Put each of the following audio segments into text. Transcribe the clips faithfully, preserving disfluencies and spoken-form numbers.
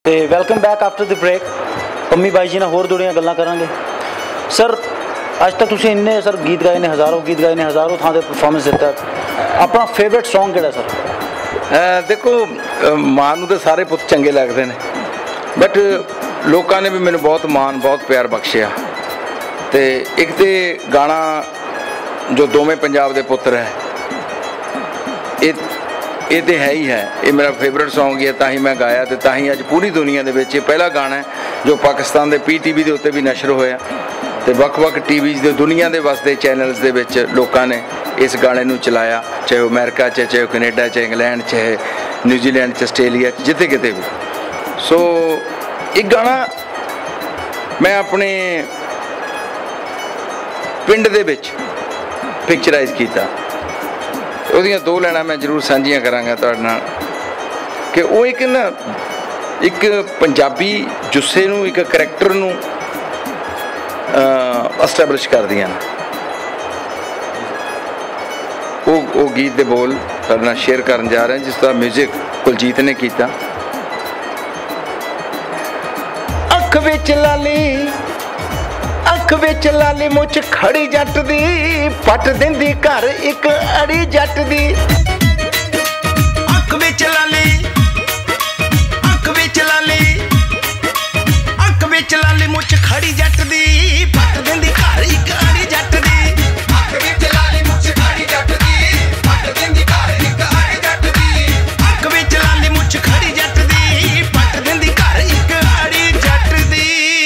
ਤੇ welcome back after the break. Pammi ਬਾਈ ਜੀ ਨਾਲ ਹੋਰ ਜੁੜੀਆਂ ਗੱਲਾਂ ਕਰਾਂਗੇ। ਸਰ ਅੱਜ ਤੱਕ ਤੁਸੀਂ ਇੰਨੇ ਸਰ ਗੀਤ ਗਾਏ ਨੇ, ਹਜ਼ਾरों ਗੀਤ ਗਾਏ ਨੇ, ਹਜ਼ਾरों ਥਾਂ 'ਤੇ ਪਰਫੋਰਮੈਂਸ ਦਿੱਤਾ। ਆਪਣਾ ਫੇਵਰੇਟ ਸੌਂਗ ਕਿਹੜਾ ਸਰ? ਦੇਖੋ ਮਾਂ ਨੂੰ ਤਾਂ ਸਾਰੇ ਪੁੱਤ ਚੰਗੇ ਲੱਗਦੇ ਨੇ, ਬਟ ਲੋਕਾਂ ਨੇ ਵੀ ਮੈਨੂੰ ਬਹੁਤ ਮਾਣ ਬਹੁਤ ਪਿਆਰ ਬਖਸ਼ਿਆ। ਤੇ ਇੱਕ ਤੇ ਗਾਣਾ ਜੋ ਦੋਵੇਂ ਪੰਜਾਬ ਦੇ ਪੁੱਤਰ ਹੈ, ਇਹ ਇਹ तो है ही है, ये मेरा फेवरेट सॉन्ग ही है, ताही मैं गाया तो ताही अज पूरी दुनिया के ये पहला गाना है जो पाकिस्तान के पी टी वी के उत्ते भी नशर होया तो वक्-वक् टीवीज़ के दुनिया के वास्ते चैनल्स के विच लोगों ने इस गाने नूं चलाया, चाहे वो अमेरिका चाहे चाहे कनेडा चाहे इंग्लैंड चाहे न्यूजीलैंड च आस्ट्रेलिया जिते किते भी। सो एक गाना मैं अपने पिंड दे विच पिक्चराइज किया, ਉਹਦੀਆਂ दो लाइनां मैं जरूर ਸਾਂਝੀਆਂ ਕਰਾਂਗਾ ਤੁਹਾਡੇ ਨਾਲ कि वो एक ना एक पंजाबी जुस्से नूं एक करैक्टर नूं एस्टैबलिश करदियां ने। वो वो गीत दे बोल ਤੁਹਾਡੇ ਨਾਲ शेयर करन जा रहे हैं जिसका म्यूजिक कुलजीत ने किया। अख विच लाली अख विच लाली मुछ खड़ी जट दी पट दिंदी घर एक अड़ी जट दी। अख विच लाली अख विच लाली अख विच लाली मुछ खड़ी जट दी पट दिंदी घर एक अड़ी जट दी। अख विच लाली मुछ खड़ी जट दी पट दिंदी घर एक अड़ी जट दी। अख विच लाली मुछ खड़ी जट दी पट दिंदी घर एक अड़ी जट दी।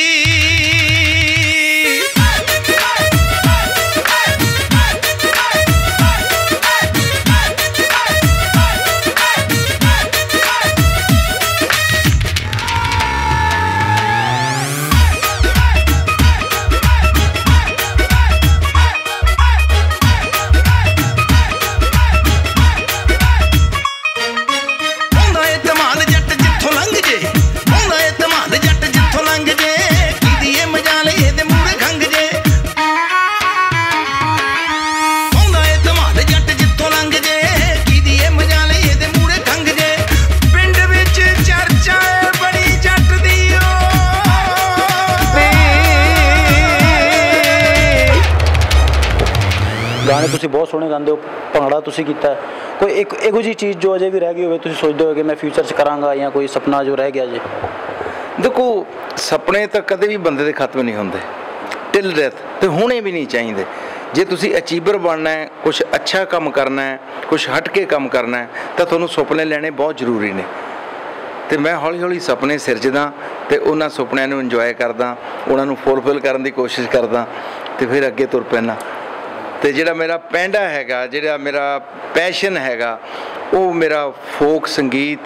गाने तुसी बहुत सोहने गाते हो, भंगड़ा तुसी कीता है, कोई एक इहो जी चीज़ जो अजे भी रह गई हो तुसी सोचते हो कि मैं फ्यूचर च करांगा या कोई सपना जो रह गया जे? देखो सपने तो कदे भी बंदे दे खत्म नहीं होंदे, टिल डेथ तो होने भी नहीं चाहिए। जे तुसी अचीवर बनना है, कुछ अच्छा काम करना है, कुछ हट के काम करना है तो तुहानूं सुपने लेने बहुत जरूरी ने। तो मैं हौली हौली सपने सिरजदा तो उन्हां सुपनिਆਂ ਨੂੰ इंजॉय करदा, उन्हां ਨੂੰ फुलफिल करने की कोशिश करदा तो फिर अगे तुर पैना। तो जिहड़ा मेरा पैंडा हैगा, जिहड़ा मेरा पैशन हैगा, वो मेरा फोक संगीत,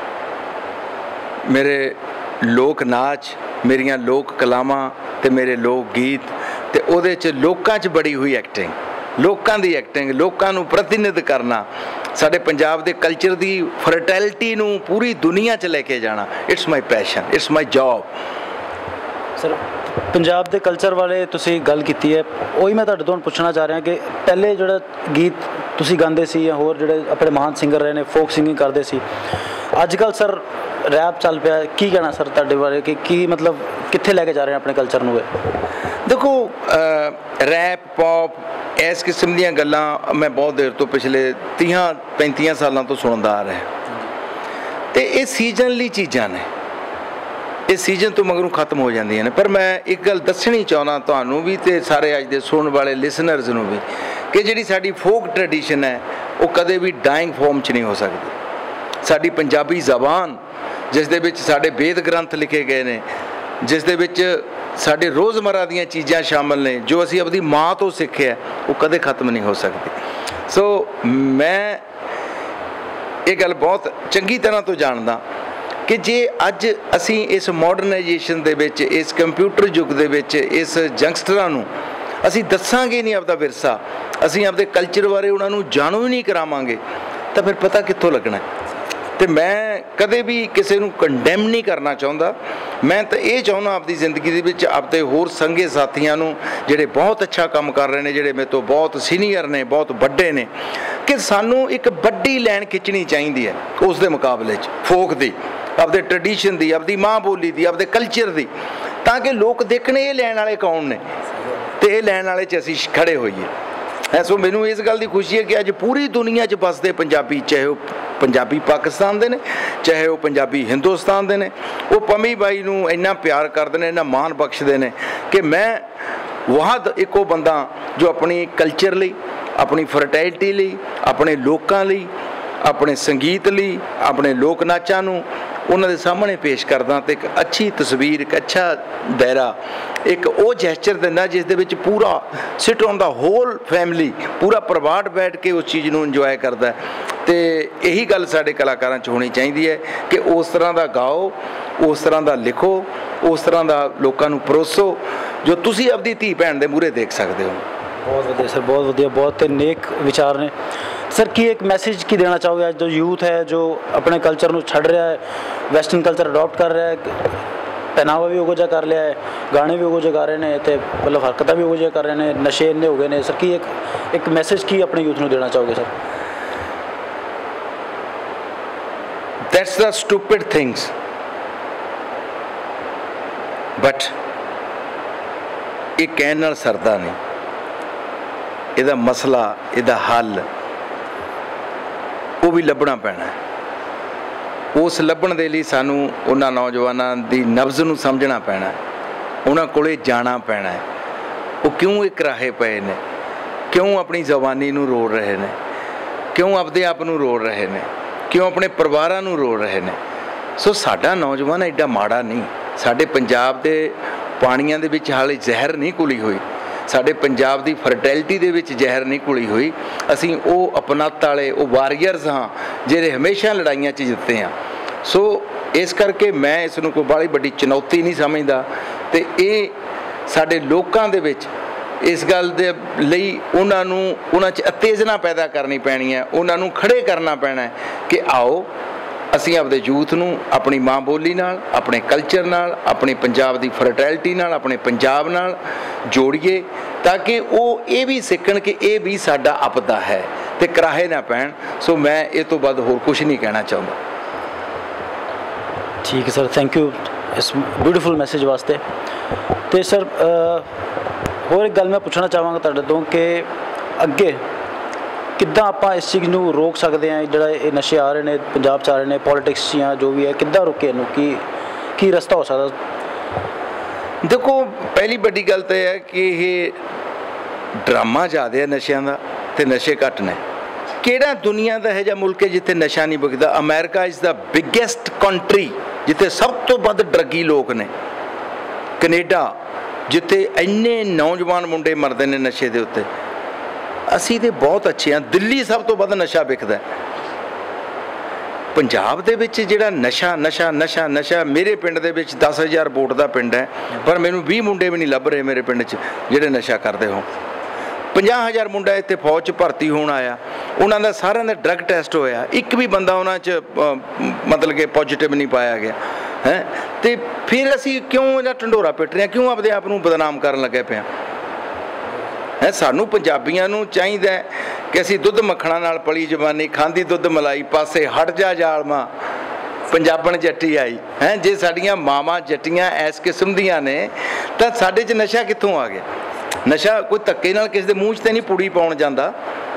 मेरे लोक नाच, मेरियां लोक कलावां ते मेरे लोक गीत ते उहदे च लोकां च बड़ी हुई एक्टिंग, लोकां दी एक्टिंग, लोकां नूं प्रतिनिध करना, साडे पंजाब दे कल्चर दी फर्टैलिटी नूं पूरी दुनिया च लैके जाना। It's my passion, it's my job. Sir Punjab के कल्चर वाले तुसी गल कीती है, वही मैं तुहाडे तों पुछना चाह रहा कि पहले जिहड़ा गीत तुसी गांदे सी या होर जिहड़े अपने महान सिंगर रहे ने फोक सिंगिंग करते सी, अजकल सर रैप चल पिया, की कहना सर तुहाडे बारे कि की मतलब कित्थे लैके जा रहे हैं अपने कल्चर नूं? देखो रैप पॉप इस किस्म दीयां गल्लां मैं बहुत देर तो पिछले तीह पैंतीह सालों तो सुनदा आ रहा ते ये सीजनली चीज़ां ने, इस सीजन तो मगरों खत्म हो जाती हैं। पर मैं एक गल दसनी चाहना तुहानूं भी ते सारे अज दे सुनने वाले लिसनर्स नूं भी कि जिहड़ी साडी फोक ट्रैडिशन है वो कदे भी डाइंग फॉर्म च नहीं हो सकती। साडी पंजाबी ज़बान जिस दे विच साडे वेद ग्रंथ लिखे गए ने, जिस दे विच साडे रोज़मर्रा दीयां चीज़ां शामिल ने जो असीं अपनी माँ तो सीखे है, वो कदे खत्म नहीं हो सकती। सो मैं ये गल बहुत चंगी तरह तो जानदा कि जे अज असी इस मॉडर्नाइजेशन दे विच, इस कंप्यूटर युग दे विच, इस यंगस्टरां नूं असी दसांगे नहीं आपदा विरसा, असी आपदे कल्चर बारे उन्हां नूं जाणू ही नहीं करावांगे तो फिर पता कित्थों लगना। तो मैं कदे भी किसी नूं कंडैम नहीं करना चाहुंदा। मैं तो ये चाहुंदा आपदी जिंदगी दे विच आपदे होर संगे साथियां नूं जिहड़े बहुत अच्छा काम कर रहे हैं, जिहड़े मेरे तो बहुत सीनियर ने, बहुत वड्डे ने, कि सानू एक वड्डी लैन खिंचनी चाहिए है उस दे मुकाबले च फोक दी। ਆਪਦੇ ट्रैडिशन की, आपकी माँ बोली की, आपके कल्चर की, ताकि लोग देखने ये लैन वाले कौन ने तो ये लैन वाले च असीं खड़े होइए है। सो मैनू इस गल की खुशी है कि अज पूरी दुनिया च बसते पंजाबी, चाहे वो पंजाबी पाकिस्तान दे ने, चाहे वो पंजाबी हिंदुस्तान दे ने, वो पम्मी बाई नू इन्ना प्यार करते हैं, इन्ना मान बख्शते हैं कि मैं वहाँ एक बंदा जो अपनी कल्चर लई, अपनी फर्टैलिटी लई, अपने लोकां लई, अपने संगीत लई, अपने लोक नाचां नूं उन्हां दे सामने पेश करदा ते एक अच्छी तस्वीर, एक अच्छा दायरा, एक वो जैस्चर दिंदा जिस दे विच पूरा sit on the whole family, पूरा परिवार बैठ के उस चीज़ नूं इंजॉय करदा है। तो यही गल साडे कलाकारां च होनी चाहिदी है कि उस तरह दा गाओ, उस तरह दा लिखो, उस तरह दा लोकां नूं परोसो जो तुसीं अपनी धी भैन दे मूहरे देख सकते हो। बहुत वधिया सर, बहुत वधिया, बहुत नेक विचार ने सर। की एक मैसेज की देना चाहोगे आज जो यूथ है जो अपने कल्चर को छड़ रहा है, वैसटर्न कल्चर अडॉप्ट कर रहा है, पहनावा भी उगो जिहा कर लिया है, गाने भी उगो जिहे गा रहे हैं, तो मतलब हरकतां भी उगो जिहे कर रहे हैं, नशे इन्ने हो गए हैं सर। की एक एक मैसेज की अपने यूथ को देना चाहोगे sir? That's the stupid things, but ये कहण नाल सरदा नहीं, इहदा मसला, इहदा हल वो भी लभना पैना है। उस लभण दे लई सानू उन्हां नौजवानां दी नब्ज़ नूं समझना पैना है, उन्हां कोले जाना पैना है। वो क्यों एक राहे पे ने, क्यों अपनी जवानी नूं रोड़ रहे ने, क्यों अपने आप नूं रोड़ रहे ने, क्यों अपने परिवारां नूं रोड़ रहे ने। सो साडा नौजवान एडा माड़ा नहीं, साडे पंजाब दे पाणियां दे विच हाले जहर नहीं घुली हुई, साडे पंजाब दी फर्टैलिटी दे विच जहर नहीं घुली हुई। असीं वो अपनत वाले वो वारियर्स हाँ जिहड़े हमेशा लड़ाइयां च जित्ते हैं। सो इस करके मैं इस नूं कोई बड़ी बड़ी चुनौती नहीं समझदा ते ये साडे लोकां दे विच इस गल दे लई उन्हां नूं उन्हां च उत्तेजना पैदा करनी पैनी है, उन्हां नूं खड़े करना पैना है कि आओ असीं आपदे यूथ नूं अपनी माँ बोली नाल, अपने कल्चर नाल, अपने पंजाब दी फर्टैलिटी नाल, अपने पंजाब नाल जोड़िए ताकि वो ये भी सीखण कि ये भी साडा अपदा है ते कराहे ना पैण। सो मैं ये तो बाद होर कुछ नहीं कहना चाहुंदा। ठीक है सर, थैंक यू इस ब्यूटीफुल मैसेज वास्ते। तो सर होर एक गल मैं पूछना चाहांगा तुहाडे तों कि अगे किद्दां आपां इस चीज़ नूं रोक सकते हैं, जिहड़ा ये नशे आ रहे हैं पंजाब च आ रहे हैं, पॉलिटिक्स या जो भी है, किद्दां रोके इनूं, की की रस्ता हो सकदा? देखो पहली बड़ी गल तो है कि ये ड्रामा ज़्यादा है नशे का तो नशे घट ने। किहड़ा दुनिया का यह मुल्क है जिथे नशा नहीं विकदा? America is the biggest country जिथे सब तो वध ड्रगी लोग ने। कनेडा जिथे इन्ने नौजवान मुंडे मरते हैं नशे के उत्ते। असी तो बहुत अच्छे हाँ। दिल्ली सब तो वध नशा विकदा। पंजाब दे विच जिहड़ा नशा नशा नशा नशा मेरे पिंड दे विच दस हज़ार वोट का पिंड है, पर मैनू भी मुंडे भी नहीं लभ रहे मेरे पिंड च जिहड़े नशा करते हो। पंजाह हज़ार मुंडा इत्थे फौज च भर्ती होण आया, उन्हां दा सारिआं दा ड्रग टेस्ट होया, एक भी बंदा उन्हां च मतलब कि पॉजिटिव नहीं पाया गया है। तो फिर असी क्यों इहदा ढंडोरा पिट रहे हैं, क्यों अपने आप नूं बदनाम करन लगे पे है? सानू पंजाबियां नूं चाहीदा है कि असी दुध मक्खणा नाल पली जवानी, खांदी दुध मलाई, पासे हट जा जालमा पंजाबण जट्टी आई है। जे साडियां मावां जट्टियां इस किस्म दियां ने तां साडे च नशा कित्थों आ गया? नशा कोई धक्के नाल किसी दे मूँह च ते नहीं पूड़ी पाउण जांदा।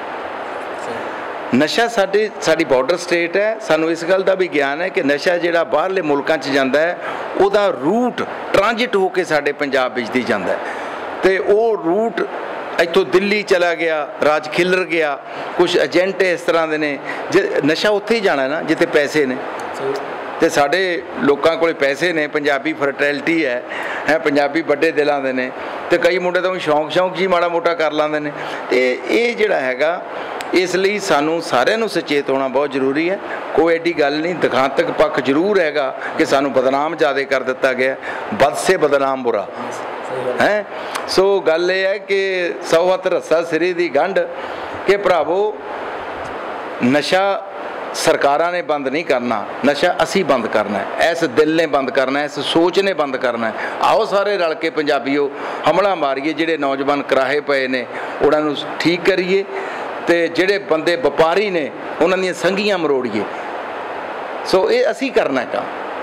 नशा साडे साडी बॉर्डर स्टेट है, सानू इस गल का भी ज्ञान है कि नशा जिहड़ा बाहरले मुल्कां च जांदा है उहदा रूट ट्रांजिट होके साडे पंजाब विच दी जांदा है। ते वो रूट इत्थों दिल्ली चला गया, राज खिलर गया, कुछ एजेंट इस तरह के ने जे नशा उत्थे ही जाना है ना जिथे पैसे ने। तो साढ़े लोगों को पैसे ने, पंजाबी फर्टैलिटी है है पंजाबी बड़े दिलों के ने, तो कई मुंडे तो शौक शौक जी माड़ा मोटा कर लाते हैं। तो ये जिहड़ा हैगा इसलिए सानू सारिआं नू सचेत होना बहुत जरूरी है। कोई एडी गल नहीं, दिखांतक पक्ष जरूर हैगा कि सानू बदनाम ज़्यादा कर दिता गया, बद से बदनाम बुरा है। सो गल यह है कि सौ हत्थ रस्सा सिरे दी गंढ कि भरावो नशा सरकारां ने बंद नहीं करना, नशा असी बंद करना है, इस दिल ने बंद करना है, इस सोच ने बंद करना है। आओ सारे रल के पंजाबीओ हमला मारिए, जिहड़े नौजवान कराहे पे ने उन्हां नूं ठीक करिए, ते जिहड़े बंदे वपारी ने उन्हां दीयां संघियां मरोड़िए। सो ये असी करना काम।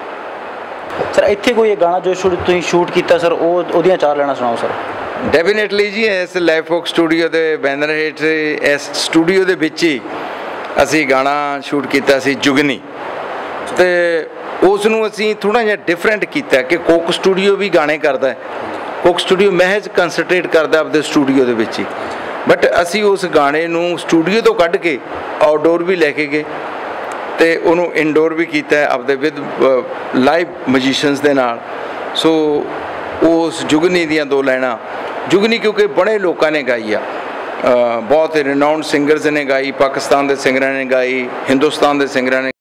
ਸਰ ਇੱਥੇ ਕੋਈ ਇਹ ਗਾਣਾ ਜੋ ਸ਼ੂਟ ਤੁਸੀਂ ਸ਼ੂਟ ਕੀਤਾ ਸਰ ਉਹ ਉਹਦੀਆਂ ਚਾਰ ਲੈਣਾ ਸੁਣਾਓ ਸਰ। ਡੈਫੀਨੇਟਲੀ ਜੀ ਇਸ ਲਾਈਵ ਫੋਕ ਸਟੂਡੀਓ ਦੇ ਬੈਨਰ ਹੇਠ ਇਸ ਸਟੂਡੀਓ ਦੇ ਵਿੱਚ ਹੀ ਅਸੀਂ ਗਾਣਾ ਸ਼ੂਟ ਕੀਤਾ ਸੀ ਜੁਗਨੀ, ਤੇ ਉਸ ਨੂੰ ਅਸੀਂ ਥੋੜ੍ਹਾ ਜਿਹਾ ਡਿਫਰੈਂਟ ਕੀਤਾ ਕਿ ਕੋਕ ਸਟੂਡੀਓ ਵੀ ਗਾਣੇ ਕਰਦਾ ਹੈ, ਕੋਕ ਸਟੂਡੀਓ ਮਹਿਜ਼ ਕੰਸਨਟਰੇਟ ਕਰਦਾ ਆਪਦੇ ਸਟੂਡੀਓ ਦੇ ਵਿੱਚ ਹੀ, ਬਟ ਅਸੀਂ ਉਸ ਗਾਣੇ ਨੂੰ ਸਟੂਡੀਓ ਤੋਂ ਕੱਢ ਕੇ ਆਊਟਡੋਰ ਵੀ ਲੈ ਕੇ ਗਏ ਅਤੇ ਉਹਨੂੰ ਇਨਡੋਰ ਵੀ ਕੀਤਾ ਆਪਦੇ ਵਿਦ ਲਾਈਵ ਮਜੀਸ਼ੀਅਨਸ ਦੇ ਨਾਲ। ਸੋ ਉਸ ਜੁਗਨੀ ਦੀਆਂ ਦੋ ਲਾਈਨਾਂ, ਜੁਗਨੀ ਕਿਉਂਕਿ ਬੜੇ ਲੋਕਾਂ ਨੇ ਗਾਈ ਆ, ਬਹੁਤ ਰਿਨਾਊਂਡ ਸਿੰਗਰਸ ਨੇ ਗਾਈ, ਪਾਕਿਸਤਾਨ ਦੇ ਸਿੰਗਰਾਂ ਨੇ ਗਾਈ, ਹਿੰਦੁਸਤਾਨ ਦੇ ਸਿੰਗਰਾਂ ਨੇ